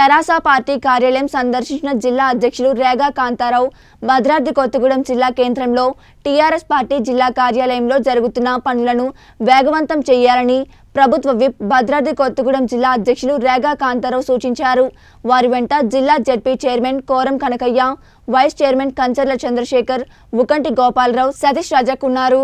తెరాస party కార్యాలయం సందర్శించిన జిల్లా అధ్యక్షులు రేగా కాంతారావు భద్రాద్రి కొత్తగూడెం జిల్లా కేంద్రంలో టీఆర్ఎస్ పార్టీ జిల్లా కార్యాలయంలో జరుగుతున్న పనులను వేగవంతం చేయాలని ప్రభుత్వ విప్ భద్రాద్రి కొత్తగూడెం జిల్లా అధ్యక్షులు రేగా కాంతారావు సూచించారు। వారి వెంట జిల్లా ZP chairman Koram Kanakaiah, vice chairman Kancharla Chandrasekhar, Ukanti Gopalarao, Satish Razak ఉన్నారు।